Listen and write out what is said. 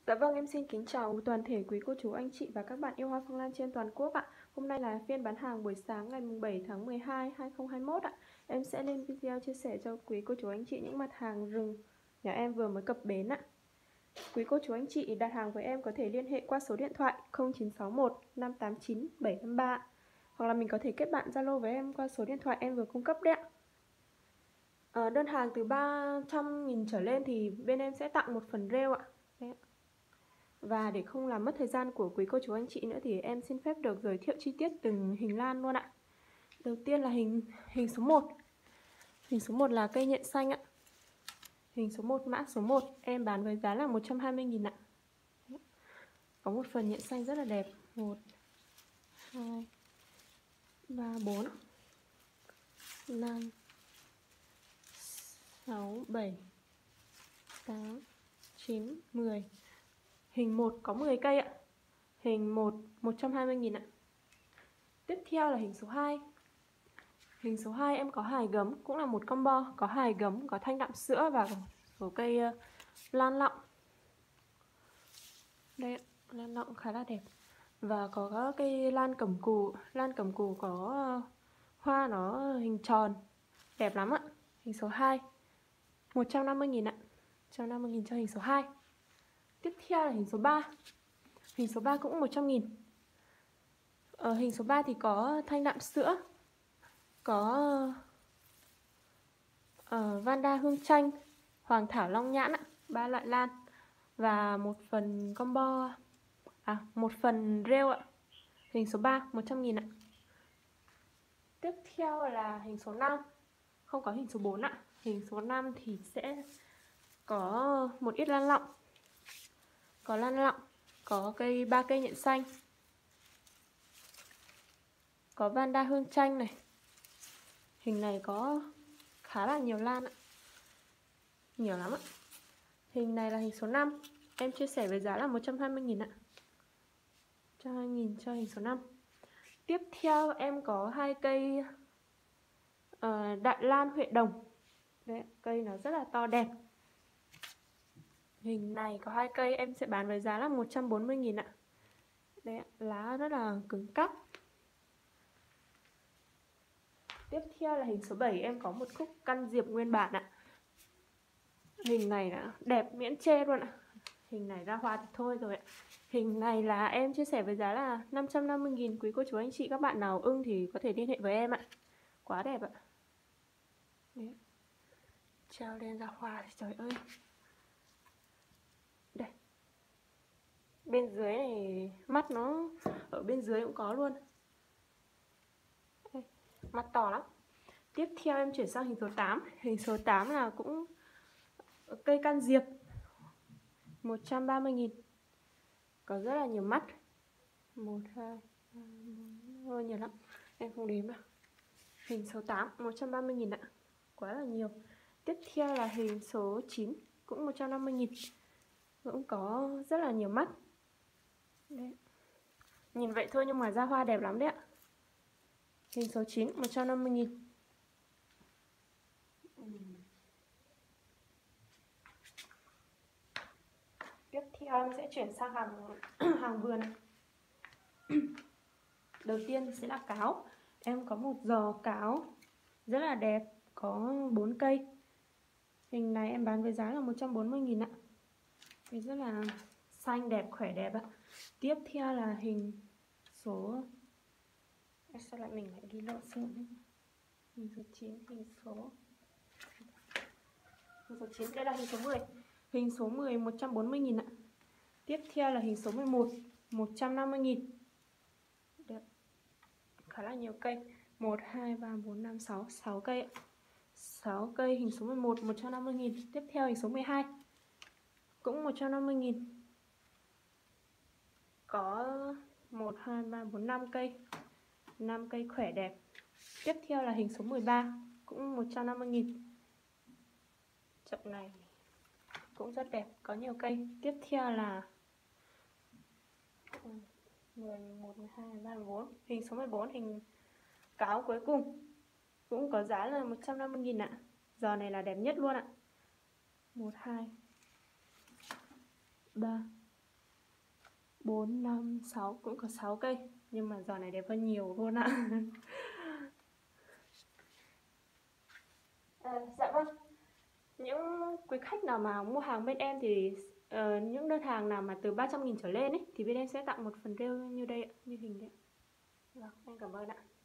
Dạ vâng, em xin kính chào toàn thể quý cô chú anh chị và các bạn yêu hoa phong lan trên toàn quốc ạ. Hôm nay là phiên bán hàng buổi sáng ngày 7 tháng 12, 2021 ạ. Em sẽ lên video chia sẻ cho quý cô chú anh chị những mặt hàng rừng nhà em vừa mới cập bến ạ. Quý cô chú anh chị đặt hàng với em có thể liên hệ qua số điện thoại 0961 589 753 hoặc là mình có thể kết bạn Zalo với em qua số điện thoại em vừa cung cấp đấy ạ. Đơn hàng từ 300.000 trở lên thì bên em sẽ tặng một phần rêu ạ. Đấy ạ. Và để không làm mất thời gian của quý cô chú anh chị nữa thì em xin phép được giới thiệu chi tiết từng hình lan luôn ạ. Đầu tiên là hình số 1. Hình số 1 là cây nhện xanh ạ. Hình số 1, mã số 1 em bán với giá là 120.000 ạ. Có một phần nhện xanh rất là đẹp. 1 2 3 4 5 6 7 8 9 10. Hình 1 có 10 cây ạ. Hình 1 120.000 ạ. Tiếp theo là hình số 2. Hình số 2 em có hài gấm, cũng là một combo, có hài gấm, có thanh đạm sữa và số cây lan lọng. Đây, lan lọng khá là đẹp. Và có cây lan cẩm cù có hoa nó hình tròn, đẹp lắm ạ. Hình số 2 150.000 ạ. 150.000 cho hình số 2. Tiếp theo là hình số 3. Hình số 3 cũng 100.000. Ở hình số 3 thì có thanh đạm sữa, có Vanda hương chanh, hoàng thảo long nhãn ạ, 3 loại lan và một phần combo một phần rêu ạ. Hình số 3 100.000 ạ. Tiếp theo là hình số 5. Không có hình số 4 ạ. Hình số 5 thì sẽ có một ít lan lọng. Có lan lọng, có 3 cây nhện xanh. Có Vanda hương chanh này. Hình này có khá là nhiều lan ạ. Nhiều lắm ạ. Hình này là hình số 5. Em chia sẻ với giá là 120.000 ạ. 120.000 cho hình số 5. Tiếp theo em có 2 cây đại lan Huệ Đồng. Đấy, cây nó rất là to đẹp. Hình này có 2 cây em sẽ bán với giá là 140.000 ạ. Đấy, lá rất là cứng cáp. Tiếp theo là hình số 7 em có một khúc căn diệp nguyên bản ạ. Hình này là đẹp miễn chê luôn ạ. Hình này ra hoa thì thôi rồi ạ. Hình này là em chia sẻ với giá là 550.000. Quý cô chú anh chị các bạn nào ưng thì có thể liên hệ với em ạ. Quá đẹp ạ. Đấy. Treo lên ra hoa thì trời ơi. Đây. Bên dưới này mắt nó ở bên dưới cũng có luôn. Đây. Mắt to lắm. Tiếp theo em chuyển sang hình số 8. Hình số 8 là cũng cây can diệp, 130.000. Có rất là nhiều mắt. 1, 2, 3, 4, nhiều lắm. Em không đếm đâu. Hình số 8 130.000 ạ. Quá là nhiều. Tiếp theo là hình số 9 cũng 150.000. Cũng có rất là nhiều mắt. Đấy. Nhìn vậy thôi nhưng mà ra hoa đẹp lắm đấy ạ. Hình số 9 150.000. Tiếp theo em sẽ chuyển sang hàng vườn. Đầu tiên sẽ là cáo. Em có một giò cáo rất là đẹp, có 4 cây. Hình này em bán với giá là 140.000 ạ. Thì rất là xanh đẹp, khỏe đẹp ạ. Tiếp theo là hình số sao lại mình lại ghi lộn xộn đấy. Hình số 9, hình số 9, đây là hình số 10. Hình số 10 140.000 ạ. Tiếp theo là hình số 11 150.000. Đấy. Khá là nhiều cây. 1 2 3 4 5 6, 6 cây ạ. 6 cây hình số 11 150.000. Tiếp theo hình số 12 cũng 150.000. Có 1 2 3 4 5 cây. 5 cây khỏe đẹp. Tiếp theo là hình số 13 cũng 150.000. Chậu này cũng rất đẹp, có nhiều cây. Tiếp theo là 10, 11, 12, 13, 14. Hình số 14, hình cáo cuối cùng cũng có giá là 150.000 ạ. Giò này là đẹp nhất luôn ạ. 1, 2, 3, 4, 5, 6, cũng có 6 cây. Nhưng mà giò này đẹp hơn nhiều luôn ạ. Dạ vâng. Những quý khách nào mà mua hàng bên em thì những đơn hàng nào mà từ 300.000 trở lên ấy, thì bên em sẽ tặng một phần rêu như đây ạ, như hình đấy. Vâng, em cảm ơn ạ.